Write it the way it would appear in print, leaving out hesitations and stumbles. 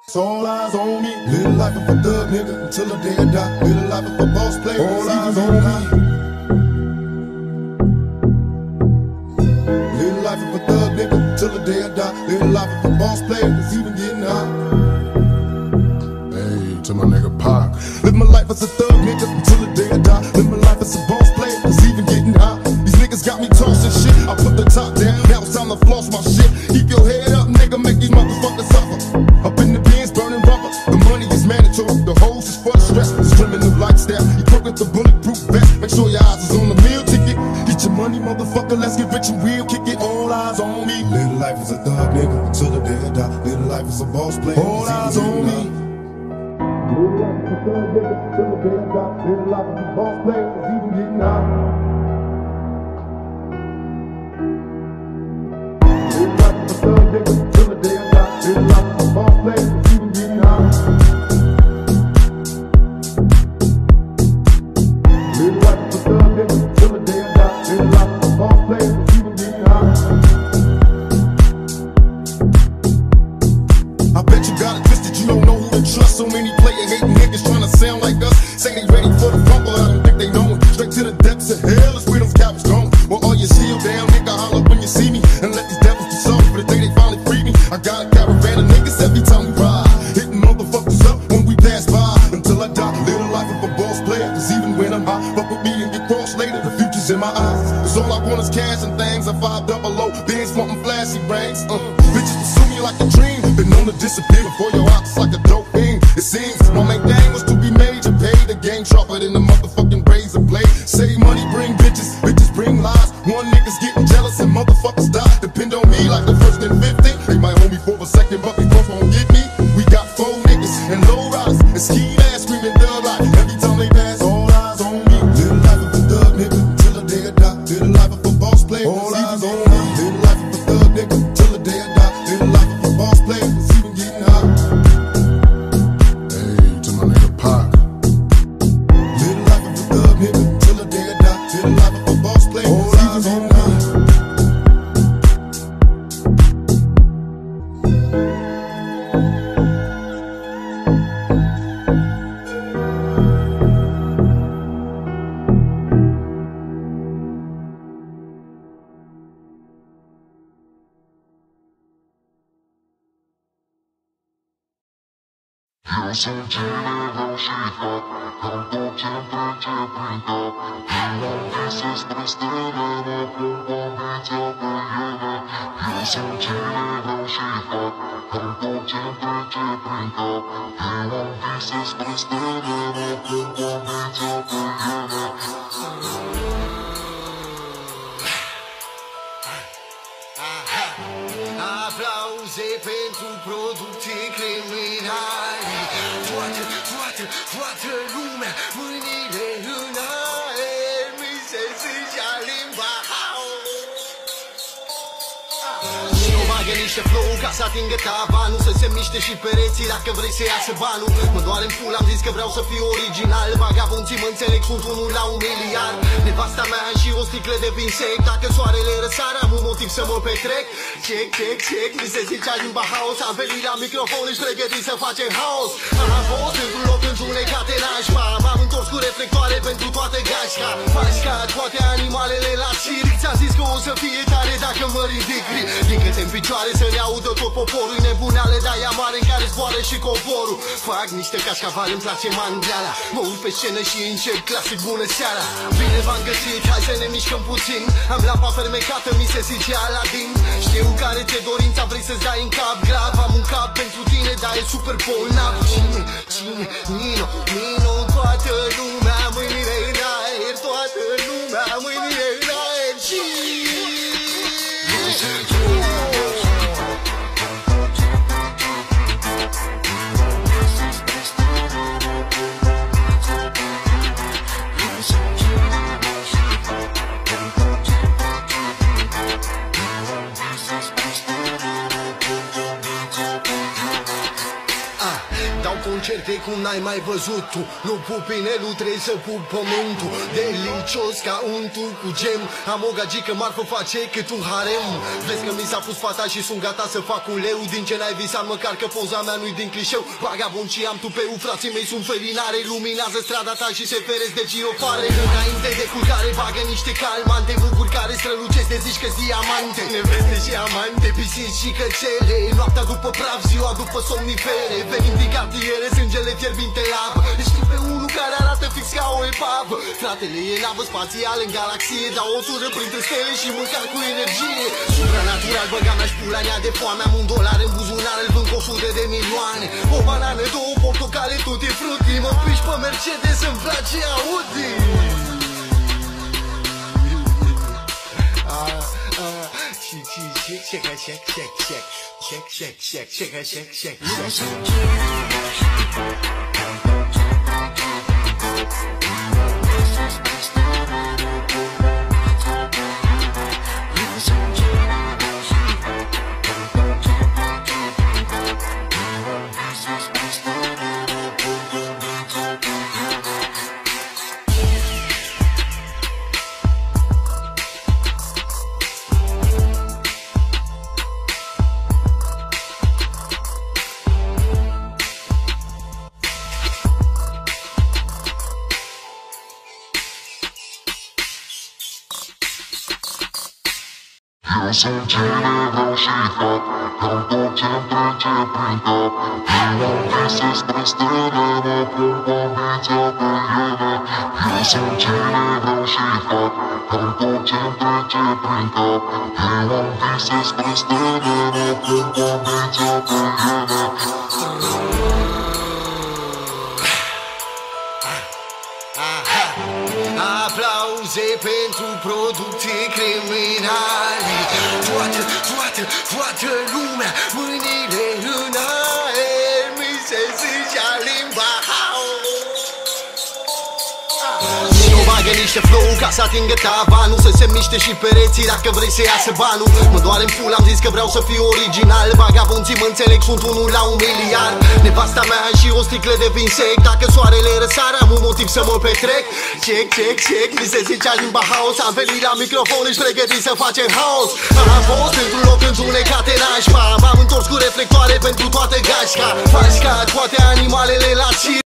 All eyes on me. Little life of a thug nigga until the day I die. Little life of a boss player. All eyes on me. Little life of a thug nigga until the day I die. Little life of a boss player that's even getting high. Hey, to my nigga Pac. Live my life as a thug nigga until the day I die. Live my life as a boss player that's even getting high. These niggas got me tossing shit. I put the top down. Now it's time to floss my shit. Keep your head up, nigga. Make these motherfuckers suffer. Up in the bins, burning rubber. The money is mandatory. The hose is for the stress. It's criminal lifestyle. You broke with the bulletproof vest. Make sure your eyes is on the meal ticket. Get your money, motherfucker. Let's get rich and real. Kick it. All eyes on me. Little life is a thug nigga until the day I die. Little life is a boss player. All eyes on me. Little life is a thug nigga until the day I die. Little life is a boss player. It's even getting high. Little life is a thug nigga until the day I die. Little life is a boss player. It's even getting high. Little life is a thug nigga until the day I die. Little life is a boss player. It's even getting high. I bet you got it twisted. You don't know who to trust. So many player-hating niggas trying to sound like us. Say they ready for the fumble. I don't think they know it. Straight to the depths of hell is where those cowards gone. Well, all your shield down, nigga, holler when you see me. And let these devils be sorry for the day they finally free me. I got a caravan of niggas every time we ride. Hitting motherfuckers up when we pass by. Until I die, live the life of a boss player. Cause even when I'm high, fuck with me and get crossed later. The future's in my eyes. Cause all I want is cash and things. I'm 500, bands wanting flashy rings. Bitches pursue me like a dream. Been known to disappear before your eyes like a dope thing. It seems my main thing was to be major. Pay the game sharper than the motherfucking razor blade. Save money, bring bitches. Bitches bring lies. One nigga's getting jealous and motherfuckers die. Depend on me like the first and 50. They might hold me for a second, but they both won't get me. We got 4 niggas and low riders and ski ass screaming thug like every time they pass. All eyes on me. Little life of a thug nigga till the day I die. Little life of a boss player. All eyes on me. Little life of a thug nigga till the day I die. Little life of a boss player. It's even getting high. Hey, to my nigga Pac. Little life of a thug nigga till the day I die. Little life of a boss player. All eyes on me. Eu senti legal chifre, canto sempre te brinca. E não dizes besteira, não convite a banheira. Eu senti legal chifre, canto sempre te brinca. E não dizes besteira, não convite a banheira. Aplauze pentru producție criminali. Toată lumea, mâinile în aer, mi se zicea limba. Și-o bagă niște flow ca să atingă tavanul, să se miște și pereții dacă vrei să iasă banul. Mă doare în pula, am zis că vreau să fiu original. Vagabonții mă înțeleg, sunt unul la 1 miliard. Nevasta mea și o sticlă de vin sec. Dacă soarele răsare, am un motiv să mă petrec. Check, check, check, mi se zicea limba haos. Am venit la microfon, ești pregătit să facem haos. Am fost într-un loc întunecat în nașpa. M-am întors cu reflectoare pentru toată gașca. Faci ca toate animalele la circ. Ți-a zis că o să fie tare dacă mă ridic. Ridică-te în picioare să ne audă tot poporul. Nebuneale de aia mare în care zboară și covorul. Fac niște cașcavali, îmi place mandreala. Mă urc pe scenă și încep clasic bună seara. Bine v-am găsit, hai să ne mișcăm puțin. Am lampa fermecată, mi se zice Aladin. Știu care ți-e dorința, vrei să-ți dai în cap grav. Am un cap pentru tine, dar e super bolnav. Cine? Nino, toată lumea, mâinile în aer. Toată lumea, mâinile în aer. Dau dau concerte cum n-ai mai văzut tu. Nu pup inelul, trebuie să pup pământul. Delicios ca untu cu gem. Am o gagică marfă face cât un harem. Vezi că mi s-a pus fata și sunt gata să fac un leu. Din ce n-ai visat măcar că poza mea nu-i din clișeu. Vagabond și am tupeu, frații mei sunt felinare. Luminează strada ta și se feresc de girofare. Înainte de culcare bagă niște calmante. Mucuri care strălucesc de zici că-s diamante. Neveste și amante, pisici și cățele. Noaptea după praf, ziua după somnifere. Venim din cartiere, sângele fierbinte lavă. Știu pe unul care arată fix ca o epavă. Fratele e navă spațială în galaxie. Dau o tură printre stele și mâncar cu energie. Supranatural băga mea-și pula nea de foame. Am $1 în buzunar, îl vând cu 100 de milioane. O banană, 2 portocale, tutti frutti. Mă piși pe Mercedes, îmi place Audi. Eu sunt general și fac cam tot ce-mi trece prin cap. Eu am vise spre stele, mă pun cu ambiția pe ele. Eu sunt general și fac cam tot ce-mi trece prin cap. Eu am vise spre stele, mă pun cu ambiția pe ele. Aplauze pentru producție criminale. Toată lumea, mâinile în aer. Mi se zicea limba. Nu bagă niște flow ca să atingă tavanul. Să se miște și pereții dacă vrei să iasă banul. Mă doare în pul, am zis că vreau să fiu original. Vagabonții mă înțeleg, sunt 1 la 1 miliard. Nevasta mea și o sticlă de vin sec. Dacă soarele răsare am un motiv să mă petrec. Check, mi se zicea limba house. Am venit la microfon, ești pregătit să facem house. Am fost într-un loc întunecat în nașpa. M-am întors cu reflectoare pentru toată gașca. Faci ca toate animalele la circ.